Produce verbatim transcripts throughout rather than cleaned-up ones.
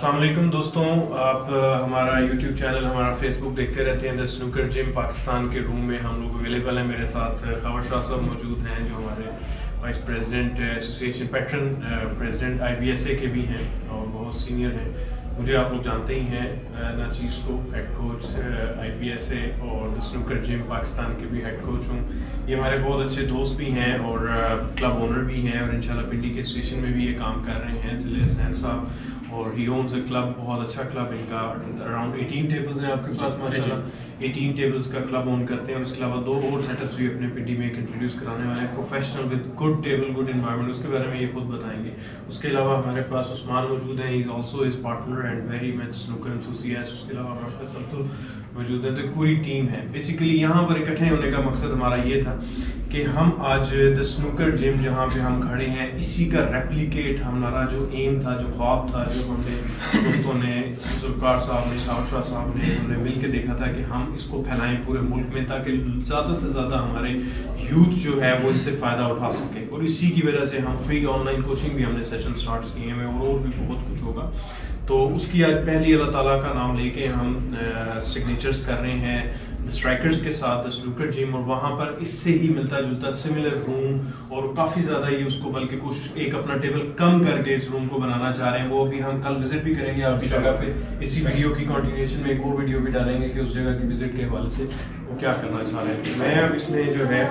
السلام علیکم دوستوں، آپ ہمارا یوٹیوب چینل، ہمارا فیس بک دیکھتے رہتے ہیں. دا سنوکر جم پاکستان کے روم میں ہم لوگ اویلیبل ہیں. میرے ساتھ خبر شاہ صاحب موجود ہیں جو ہمارے vice president association patron president I B S A کے بھی ہیں اور بہت سینئر ہیں. مجھے آپ لوگ جانتے ہی ہیں ناچیز کو، head coach I P S A اور دا سنوکر جم پاکستان کے بھی ہیڈ کوچ ہوں. یہ ہمارے بہت اچھے دوست بھی ہیں اور کلب اونر بھی ہیں اور انشاءاللہ پنڈی کے اسٹیشن میں بھی یہ کام کر رہے ہیں ضلع حسین صاحب. اور ہی اونز اے کلب، بہت اچھا کلب ان کا، اراؤنڈ ایٹین ٹیبلز ہیں آپ کے پاس ماشاءاللہ. ایٹین ٹیبلز کا کلب اون کرتے ہیں. اور اس کے علاوہ دو اور سیٹ اپس بھی اپنے پنڈی میں انٹروڈیوس کرانے والے ہیں، professional with good table, good environment. اس کے بارے میں یہ خود بتائیں گے. اس کے علاوہ ہمارے پاس عثمان موجود ہیں، he is also his partner and very much snooker enthusiast. اس کے علاوہ ہمارے پاس عبدل موجود ہیں. تو ایک پوری ٹیم ہے. بیسیکلی یہاں پر اکٹھے ہونے کا مقصد ہمارا یہ تھا کہ ہم آج دا سنوکر جم جہاں پہ ہم کھڑے ہیں، اسی کا ریپلیکیٹ ہمارا جو ایم تھا، جو خواب تھا، جو ہم نے دوستوں نے، ذوالفقار صاحب نے، شاور شاہ صاحب نے، ہم نے مل کے دیکھا تھا کہ ہم اس کو پھیلائیں پورے ملک میں تاکہ زیادہ سے زیادہ ہمارے یوتھ جو ہے وہ اس سے فائدہ اٹھا سکے. اور اسی کی وجہ سے ہم فری آن لائن کوچنگ بھی ہم نے سیشن سٹارٹ کیے ہیں اور اور بھی بہت کچھ ہوگا. تو اس کی آج پہلی اللہ تعالیٰ کا نام لے کے ہم سگنیچرز کر رہے ہیں اسٹرائکرز کے ساتھ دا سنوکر جم. اور وہاں پر اس سے ہی ملتا جلتا سملر روم اور کافی زیادہ یہ اس کو بلکہ کوشش ایک اپنا ٹیبل کم کر کے اس روم کو بنانا چاہ رہے ہیں. وہ بھی ہم کل وزٹ بھی کریں گے آپ کی جگہ پہ. اسی ویڈیو کی کنٹینیوشن میں ایک اور ویڈیو بھی ڈالیں گے کہ اس جگہ کی وزٹ کے حوالے سے وہ کیا کرنا چاہ رہے ہیں. میں اب اس میں جو ہے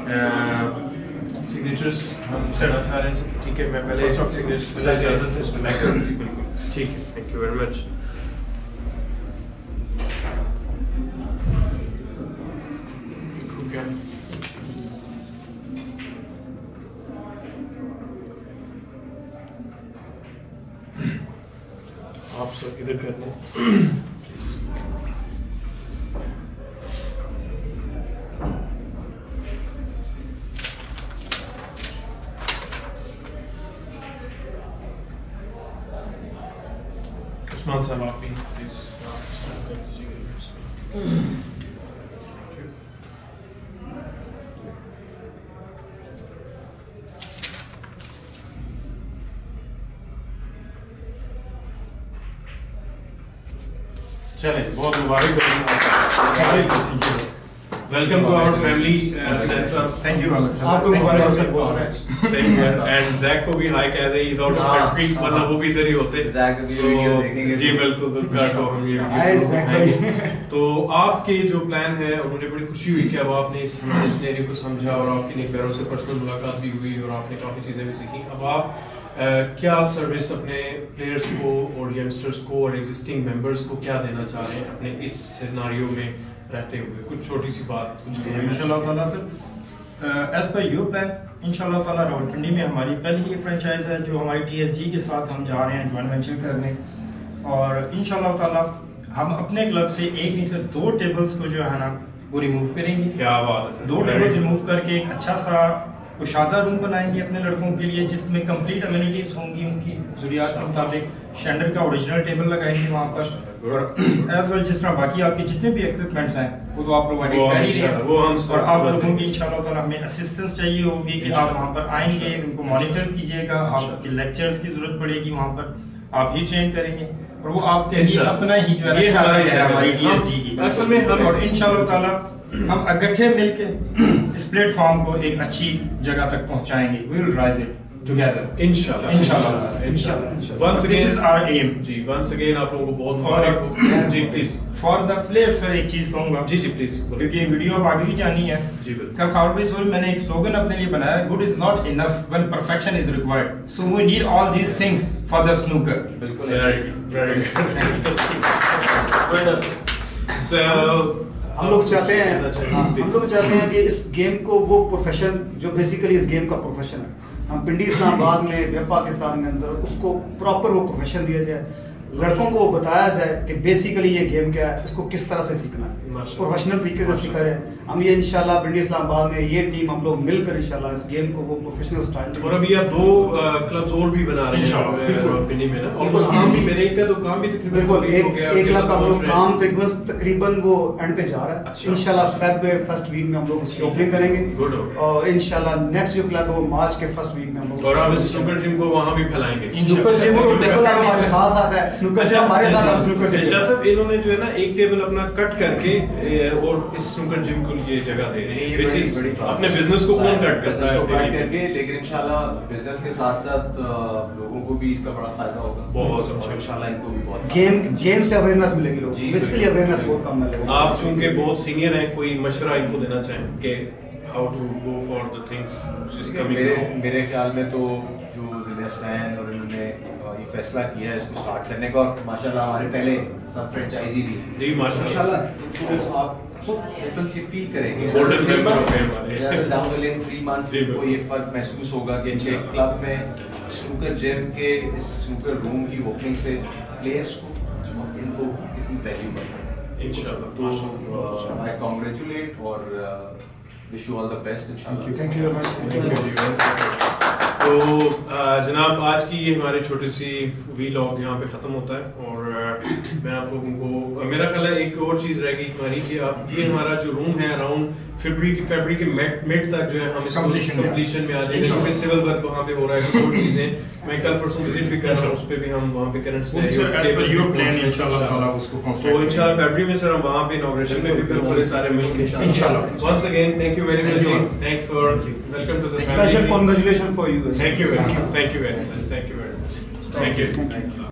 سگنیچرز ہم کرنا چاہ رہے ہیں. ٹھیک ہے، میں پہلے سگنیچرز اجازت ہے اس میں ٹھیک ہے. Thank you very much. آپ سب ادھر کر دیں. عثمان صاحب آپ بھی پلیز اسٹارٹ کر دیجیے گا. چلیں، بہت مبارک welcome to our family. Thank you آپ کو مبارک. اینڈ زیک کو بھی ہائی کہہ دیں، از آؤٹ آف کنٹری، مطلب وہ بھی ادھر ہی ہوتے. جی بالکل، ہم یہ تو آپ کے جو پلان ہے، اور مجھے بڑی خوشی ہوئی کہ اب آپ نے اس سینیریو کو سمجھا اور آپ کی نیک پیروں سے پرسنل ملاقات بھی ہوئی اور آپ نے کافی چیزیں بھی سیکھی. اب آپ کیا سروس اپنے پلیئرز کو اور ینگسٹرز کو اور ایگزسٹنگ ممبرز کو کیا دینا چاہ رہے ہیں اپنے اس سیناریو میں رہتے ہوئے؟ کچھ چھوٹی سی بات کچھ ان شاء اللہ تعالیٰ sir as per your plan ان شاء اللہ تعالیٰ راولپنڈی میں ہماری پہلی یہ فرینچائز ہے جو ہماری ٹی ایس جی کے ساتھ ہم جا رہے ہیں جوائنٹ وینچر کرنے. اور ان شاء اللہ تعالیٰ ہم اپنے کلب سے ایک نہیں صرف دو ٹیبلز کو جو ہے نا وہ ریموو کریں گے. کیا بات ہے سر. دو ٹیبلز ریموو کر کے ایک اچھا سا کشادہ روم بنائیں گے اپنے لڑکوں کے لیے جس میں کمپلیٹ امینٹیز ہوں گی ان کی ضروریات کے مطابق. شینڈر کا اوریجنل ٹیبل لگائیں گے وہاں پر. اور ایز ویل جس طرح باقی آپ کے جتنے بھی ایکوپمنٹس ہیں وہ تو آپ پرووائڈ کر ہی رہے ہیں. اور آپ لوگوں کی ان شاء اللہ تعالیٰ ہمیں اسسٹنس چاہیے ہوگی کہ آپ وہاں پر آئیں گے، ان کو مانیٹر کیجیے گا. آپ کے لیکچرز کی ضرورت پڑے گی وہاں پر، آپ ہی ٹرین کریں گے اور وہ آپ کے اپنا ہی جو ہے ہماری ٹی ایس جی کی اصل میں. اور ان شاء اللہ تعالیٰ ہم اکٹھے مل کے اس پلیٹ فارم کو ایک اچھی جگہ تک پہنچائیں گے. We will rise it together انشاءاللہ انشاءاللہ انشاءاللہ. Once again this is our aim. جی ونس اگین آپ لوگوں کو بہت مبارک ہو. جی please for the player sir ایک چیز کہوں گا. جی جی پلیز، کیونکہ یہ ویڈیو اب آگے بھی جانی ہے. جی بالکل. کل خاور بھائی سوری میں نے ایک سلوگن اپنے لیے بنایا، good is not enough when perfection is required, so we need all these things for the snooker. بالکل ویری گڈ. سو ہم لوگ چاہتے ہیں ہم لوگ چاہتے ہیں کہ اس گیم کو وہ پروفیشن جو بیسیکلی اس گیم کا پروفیشن ہے، ہم پنڈی اسلام آباد میں ویب پاکستان کے اندر اس کو پراپر وہ پروفیشن دیا جائے. لڑکوں کو بتایا جائے کہ بیسیکلی یہ گیم کیا ہے، اس کو کس طرح سے سیکھنا ہے، پروفیشنل طریقے سے سیکھا جائے. ہم یہ انشاءاللہ پنڈی اسلام آباد میں یہ ٹیم ہم لوگ مل کر انشاءاللہ اس گیم کو وہ پروفیشنل سٹائل. اور ابھی آپ دو کلبز اور بھی بنا رہے ہیں پنڈی میں نا، اور کام بھی میرے ایک کا تو کام بھی تقریباً بالکل ایک کلب کا ہم لوگ کام تقریباً وہ اینڈ پہ جا رہا ہے. انشاءاللہ فیب فرسٹ ویک میں ہم لوگ اس کی اوپننگ کریں گے اور انشاءاللہ نیکسٹ جو کلب ہے وہ مارچ کے فرسٹ ویک میں ہم لوگ. اور آپ اس سنوکر جم کو وہاں بھی پھیلائیں گے. سنوکر جم کو بالکل ہمارے ساتھ ساتھ ہے. स्नूकर हमारे साथ हम स्नूकर से शाह साहब इन्होंने जो है ना एक टेबल अपना कट करके और इस स्नूकर जिम को ये जगह दे रहे हैं, which is अपने बिजनेस को कौन कट करता है कट करके, लेकिन इंशाल्लाह बिजनेस के साथ साथ लोगों को भी इसका बड़ा फायदा होगा। बहुत अच्छा, इंशाल्लाह इनको भी बहुत गेम गेम से अवेयरनेस मिलेगी लोगों को, बेसिकली अवेयरनेस बहुत कम मिलेगा। आप चूंकि बहुत सीनियर हैं, कोई मशवरा इनको देना चाहें कि how to go for the things which is coming? मेरे मेरे ख्याल में तो जो जिले स्टैन और इन्होंने ये फैसला किया है इसको स्टार्ट करने का, और माशाल्लाह हमारे पहले सब फ्रेंचाइजी भी जी माशाल्लाह इनको आप डिफरेंस ये फील करेंगे गोल्डन मेंबर हो गए हमारे down the lane three months को ये फर्क महसूस होगा कि इनके क्लब में स्नूकर जिम के इस स्नूकर रूम की ओपनिंग से प्लेयर्स को इनको कितनी वैल्यू बढ़ रही है इंशाल्लाह। तो आई कांग्रेचुलेट और wish you all the best इंशाल्लाह। Thank you very much. तो जनाब आज की ये हमारी छोटी सी वीलॉग यहाँ पे ख़त्म होता है, और मैं आप लोगों को, मेरा ख्याल है एक और चीज़ रह गई हमारी कि आप ये हमारा जो रूम है अराउंड फरवरी की फरवरी के मिड मिड तक जो है हम इसको कंप्लीशन में आ जाएंगे, क्योंकि सिविल वर्क वहाँ पे हो रहा है, कुछ और चीज़ें मैं कल परसों विजिट भी कर रहा हूँ, उस पर भी हम वहाँ पे करंट तो इंशाल्लाह फरवरी में सर हम वहाँ पे इनॉग्रेशन में भी बिल्कुल सारे मिलकर इंशाल्लाह। Once again thank you very much, thanks for welcome to the special congratulation for you. Thank you very much. Thank you very much. Thank you very much. Thank you. Thank you.